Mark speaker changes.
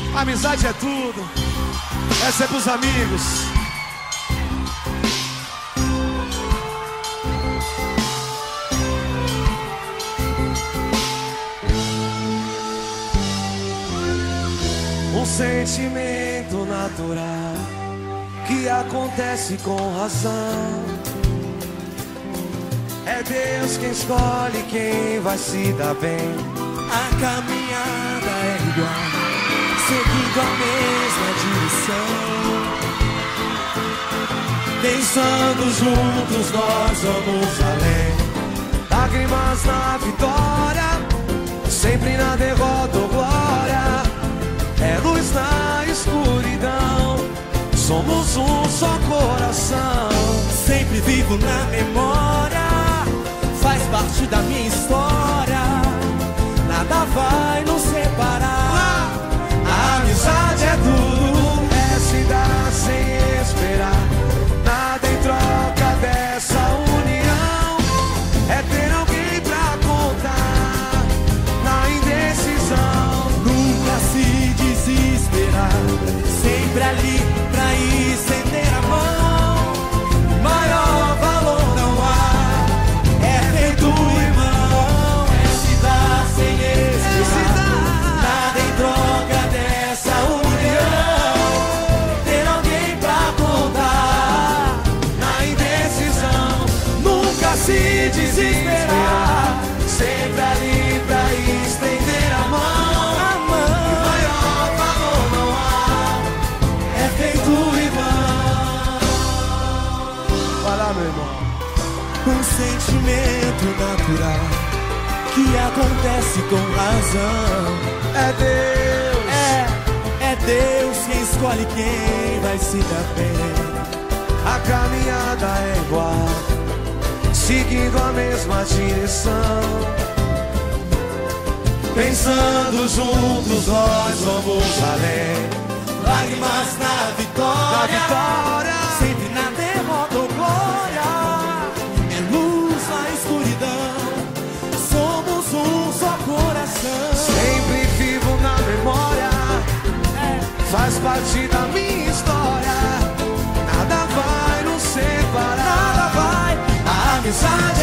Speaker 1: Amizade é tudo. Essa é pros amigos. Um sentimento natural que acontece com razão. É Deus quem escolhe quem vai se dar bem.
Speaker 2: A caminhada é igual, seguindo a mesma direção.
Speaker 1: Pensando juntos nós vamos além. Lágrimas na vitória, sempre na derrota ou glória. É luz na escuridão, somos um só coração.
Speaker 2: Sempre vivo na memória, faz parte da minha história. Nada vai nos separar.
Speaker 1: A amizade é tudo, é se dar sem esperar. Nada em troca dessa união. É ter alguém pra contar na indecisão.
Speaker 2: Nunca se desesperar, sempre ali pra estender a mão.
Speaker 1: Maior valor não há,
Speaker 2: É feito irmão, é se dar sem esperar. Nada em troca dessa união.
Speaker 1: ter alguém pra contar na indecisão. Nunca se desesperar, sempre ali pra estender a mão. Maior valor não há,
Speaker 2: É feito irmão.
Speaker 1: vai lá, meu irmão.
Speaker 2: Um sentimento natural que acontece com razão.
Speaker 1: É Deus,
Speaker 2: É Deus quem escolhe quem vai se dar bem.
Speaker 1: a caminhada é igual, seguindo a mesma direção. Pensando juntos nós vamos além.
Speaker 2: Lágrimas na
Speaker 1: Na
Speaker 2: vitória,
Speaker 1: vitória,
Speaker 2: sempre na derrota ou glória. É luz na escuridão, somos um só coração.
Speaker 1: sempre vivo na memória, faz parte da minha história. Nada vai nos separar.
Speaker 2: Nada vai,
Speaker 1: A amizade